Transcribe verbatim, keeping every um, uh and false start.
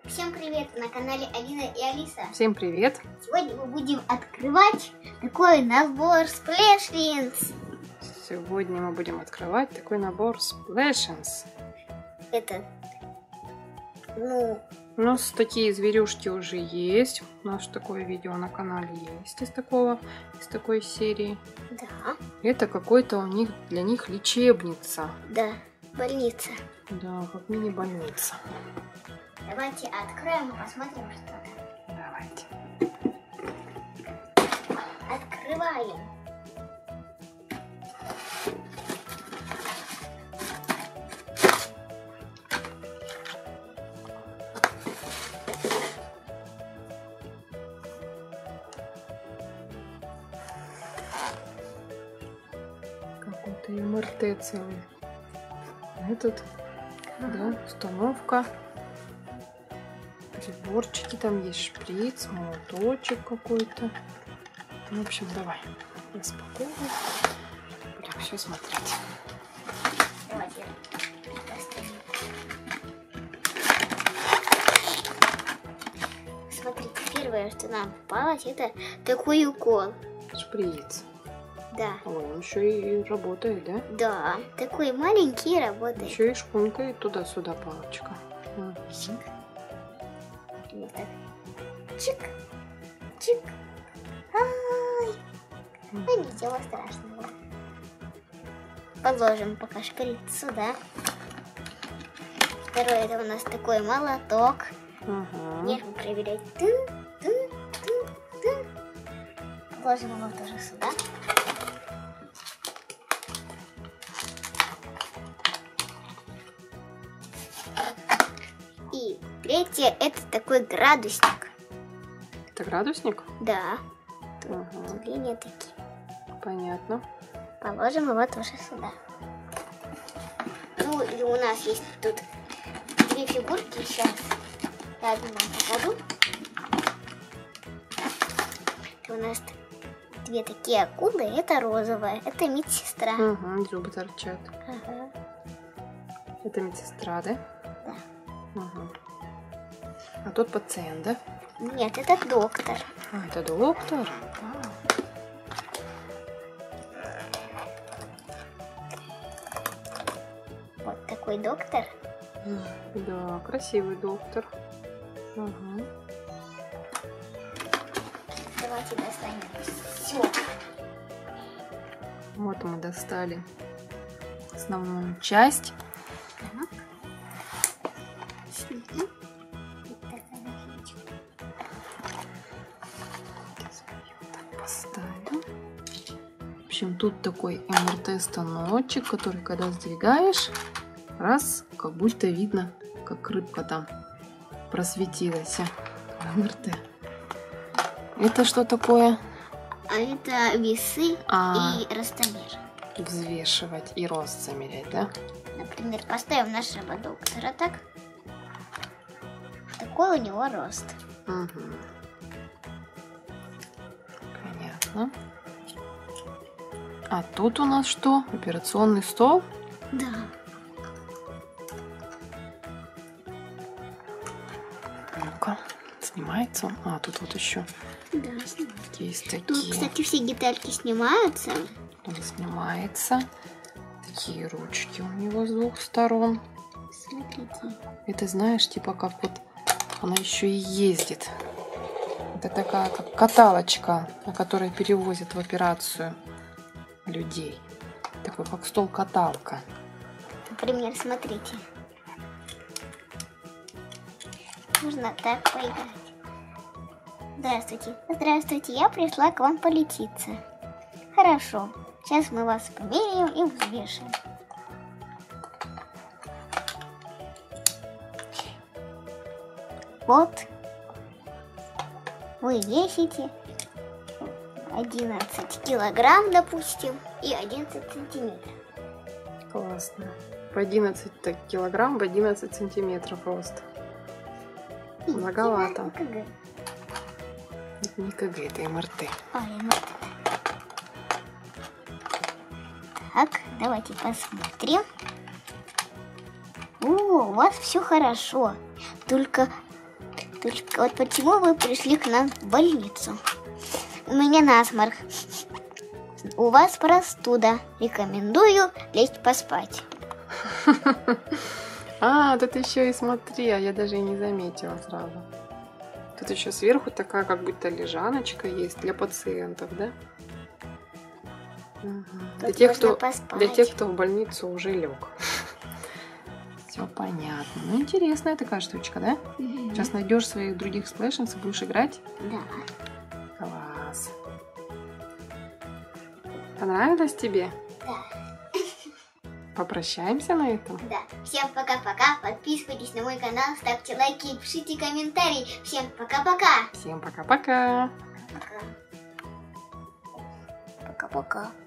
Всем привет, на канале Алина и Алиса. Всем привет. Сегодня мы будем открывать такой набор Splashins. Сегодня мы будем открывать такой набор Splashins. Это, ну... У нас такие зверюшки уже есть. У нас такое видео на канале есть из такого, из такой серии. Да. Это какой-то у них, для них лечебница. Да, больница. Да, как мини-больница. Давайте откроем и посмотрим, что там. Давайте. Открываем. Какой-то эм эр тэ целый. Этот, да, установка. Приборчики, там есть шприц, молоточек какой-то. В общем, давай распаковываем. Будем все смотреть. Давайте достанем. Смотрите, первое, что нам попалось, это такой укол. Шприц. Да. Ой, он еще и работает, да? Да, такой маленький работает. Еще и шпунькает туда-сюда палочка. Чик. Вот так. Чик. Чик. Ай. Ну, ничего страшного. Положим пока шприц сюда. Второе, это у нас такой молоток. Ага. Нервы проверять. Тын, тын, тын, тын. Положим его тоже сюда. И третье, это такой градусник. Это градусник? Да. Тут Ага. деления такие. Понятно. Положим его тоже сюда. Ну и у нас есть тут две фигурки. Сейчас я одну вам покажу. Это у нас две такие акулы. Это розовая. Это медсестра. Угу, зубы торчат. Ага. Это медсестра, да? Да. Угу. А тут пациент, да? Нет, это доктор. А, это доктор? Вот такой доктор. Да, красивый доктор. Угу. Давайте достанем все. Вот мы достали основную часть. Так. Снимем. Вот такая наклеечка. Вот так поставим. В общем, тут такой эм эр тэ станочек, который, когда сдвигаешь, раз, как будто видно, как рыбка там просветилась. эм эр тэ. Это что такое? А это весы А. и ростомер. Взвешивать и рост замерять, да? Например, поставим нашего доктора так. Такой у него рост. Угу. Понятно. А тут у нас что? Операционный стол? Да. Ну-ка, снимается он? А, тут вот еще Да, снимается. есть такие. Тут, кстати, все детальки снимаются. Он снимается. Такие ручки у него с двух сторон. Смотрите. Это, знаешь, типа как вот она еще и ездит. Это такая как каталочка, на которой перевозят в операцию людей. Такой как стол-каталка. Например, смотрите. Можно так поиграть. Здравствуйте. Здравствуйте, я пришла к вам полечиться. Хорошо. Сейчас мы вас померяем и взвешим. Вот. Вы весите одиннадцать килограмм, допустим, и одиннадцать сантиметров. Классно. В одиннадцать килограмм, в одиннадцать сантиметров рост. И Многовато. кг. Это не ка гэ, это эм эр тэ. Ой, ну. Так, давайте посмотрим. О, у вас все хорошо. Только Только вот почему вы пришли к нам в больницу? У меня насморк. У вас простуда. Рекомендую лечь поспать. А, тут еще и смотри, а я даже и не заметила сразу. Тут еще сверху такая как будто лежаночка есть для пациентов, да? Угу. Для тех, кто, для тех, кто в больницу уже лег. Все понятно. Ну, интересная такая штучка, да? Угу. Сейчас найдешь своих других сплэшенс и будешь играть? Да. Класс. Понравилось тебе? Да. Попрощаемся на этом? Да. Всем пока-пока. Подписывайтесь на мой канал, ставьте лайки, пишите комментарии. Всем пока-пока. Всем пока-пока. Пока-пока.